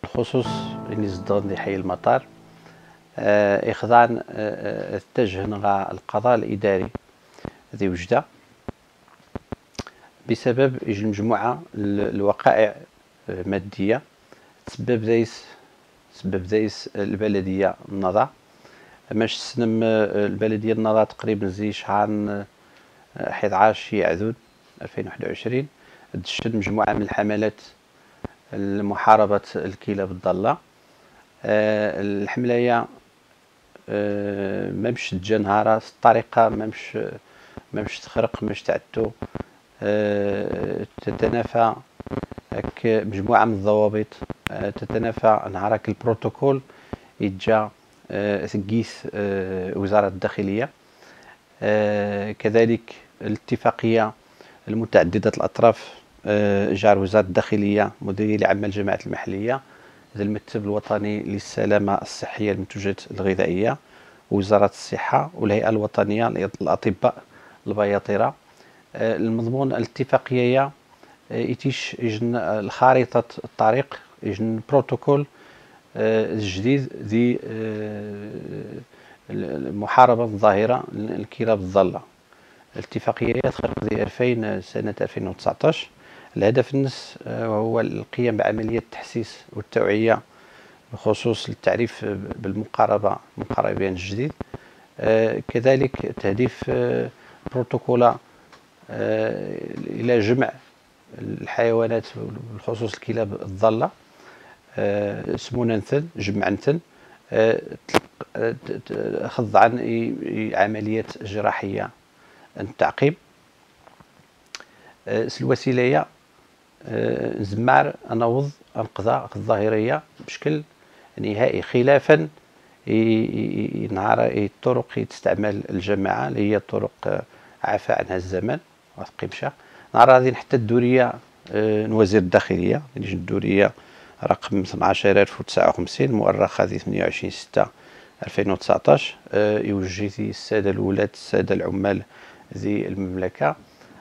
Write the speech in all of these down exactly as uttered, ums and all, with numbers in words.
الخصوص اللي زدان حي المطار آه إخضان آه اتجه القضاء الإداري ذي وجدة بسبب مجموعة الوقائع مادية تسبب ذيس تسبب ذيس البلدية النظا ماش سنم البلدية النظا تقريبا زي شهر أحد عشر يعذود ألفين وواحد وعشرين دشت مجموعة من الحملات لمحاربة الكلاب الضالة. أه الحملة أه ممش تجنهارة الطريقة ممش ممش تخرق مش تعتو أه تتنافى مجموعة من الضوابط أه تتنافى نهارك البروتوكول يتجا أه ثقيس أه وزارة الداخلية. أه كذلك الاتفاقية المتعددة الأطراف أه جار وزارة الداخلية مديرية العامة الجماعة المحلية المكتب الوطني للسلامة الصحية المنتوجات الغذائية ووزارة الصحة والهيئة الوطنية للأطباء البياطرة. أه المضمون الاتفاقية يتيش يجن الخارطة الطريق يجن بروتوكول أه جديد ذي أه المحاربة الظاهرة الكلاب الضالة. الاتفاقية تخرج في ألفين سنة ألفين وتسعطاش. الهدف النس هو القيام بعملية التحسيس والتوعية بخصوص التعريف بالمقاربة مقاربين الجديد. كذلك تهديف بروتوكولا إلى جمع الحيوانات بخصوص الكلاب الضالة سموننثن جمعنثن خض عن عملية جراحية التعقيم. الوسيلة زمار نوض القضاء الظاهرية بشكل نهائي خلافا نهار الطرق تستعمل الجماعة اللي هي طرق عفى عنها الزمن وتقيمشا نهار هذه حتى الدورية وزير الداخلية الدورية رقم اثناش ألف وتسعة وخمسين مؤرخة ثمانية وعشرين ستة ألفين وتسعطاش يوجه السادة الولاة السادة العمال ذي المملكة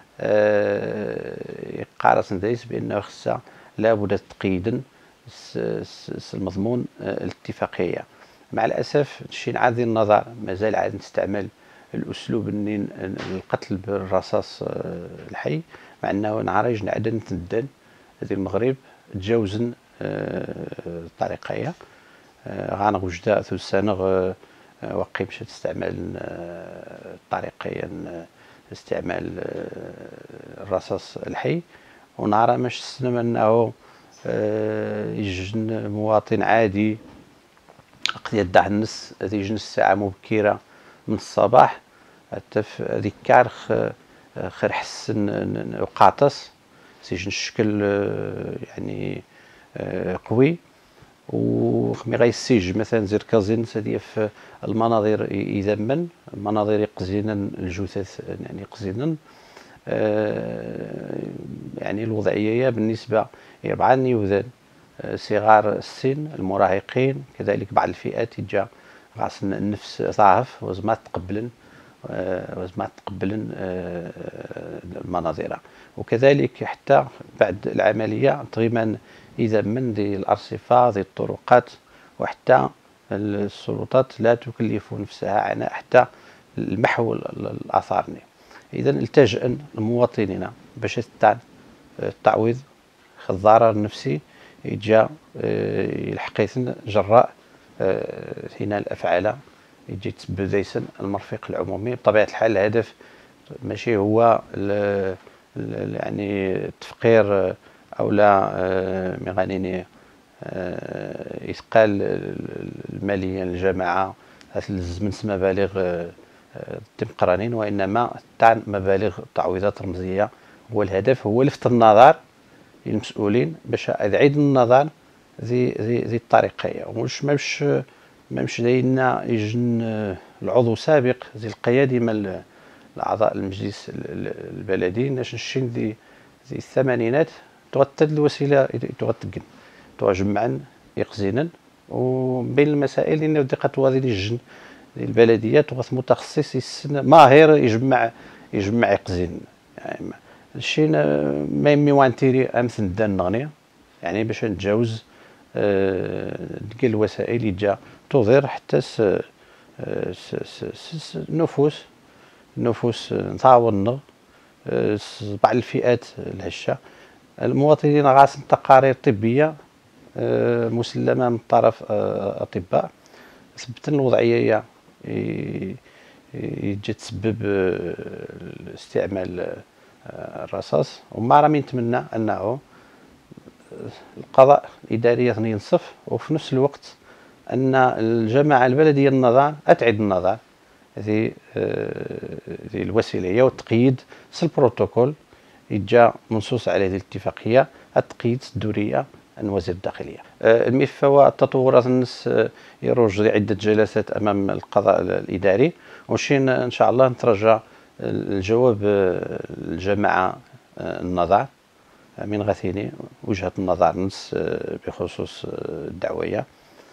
قارة دايس بأنه خصها لابد تقييدا المضمون الاتفاقية. مع الأسف شي نعادي النظر مازال عاد نستعمل الأسلوب النين القتل بالرصاص الحي مع أنه نعرج نعدن تندن هذه المغرب تجاوزن الطريقية غانا وجداء ثو السنة وقي مشات تستعمل طريقيا استعمال الرصاص الحي ونرى مش سنم انه يجن مواطن عادي قد يدع النس يجن الساعة مبكرة من الصباح حتى في ذكار خير حسن وقاطس سيجن الشكل يعني قوي وخمي غيسيج مثلا زير كازين سدي في المناظر يذمن المناظر يقزينا الجثث يعني يقزينا آه يعني الوضعيه بالنسبه يربعا يوذن آه صغار السن المراهقين كذلك بعض الفئات يجا غاسن النفس ضعف وزما تقبلن آه وزما تقبلن آه المناظر وكذلك حتى بعد العمليه تقريبا إذا من ذي الأرصفة ذي الطرقات وحتى السلطات لا تكلف نفسها عناء حتى المحو الآثار. إذا التجأ المواطنين باش تاع التعويض الضرر النفسي يجا يلحقيثن جراء هنا الأفعال يجي تبديسن المرفق العمومي. بطبيعة الحال الهدف ماشي هو يعني تفقير أو لا مغانيني إثقال المالية للجماعة من مبالغ تمقرانين وإنما تاع مبالغ تعويضات رمزية. هو الهدف هو لفت النظر للمسؤولين باش يعيد النظر ذي ذي ذي الطريقية ومش مش مش داينا يجن العضو سابق ذي القيادي من الأعضاء المجلس البلدي ناش نشين ذي ذي الثمانينات تغتد الوسيله تغتقن تجمعا يقزينا وبين المسائل ان دقه هذه الجن البلديه تغث متخصص السن ماهر يجمع يجمع يقزين يعني الشيء ما يمي وانتيري امثل دان نغني يعني باش نتجاوز ديال الوسائل اللي جا تظهر حتى النفوس النفوس نتعاوننا بعض الفئات الهشة. المواطنين غاصن تقارير طبية مسلمة من طرف أطباء ثبت الوضعية يجي تسبب استعمال الرصاص. وما راه نتمنى انه القضاء الاداري ينصف، وفي نفس الوقت ان الجماعه البلديه النظام اتعد النظام هذه هذه الوسيله هي والتقييد سي البروتوكول يجا منصوص على هذه الاتفاقيه التقييد الدوريه عن وزير الداخليه. الملف هو التطورات النص يروج لعده جلسات امام القضاء الاداري، وشين ان شاء الله نترجى الجواب الجماعه النظر من غثيني وجهه النظر نص بخصوص الدعويه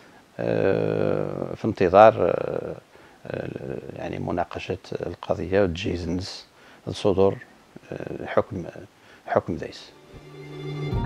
في انتظار يعني مناقشه القضيه وتجهيز النص لصدور حكم حكم دايس.